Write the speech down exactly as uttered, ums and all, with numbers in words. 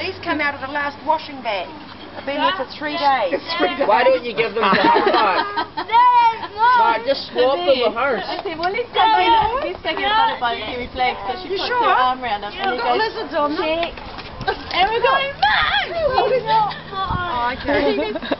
These come out of the last washing bag. I've been here for three days. three days. Why don't you give them the hard back? No, just swap them with hers. Okay, well, let's take it. Let's take it by the Kiwi flag so she You puts sure? her arm around us. Yeah, I've got lizards on them. And we're going back! Oh, okay.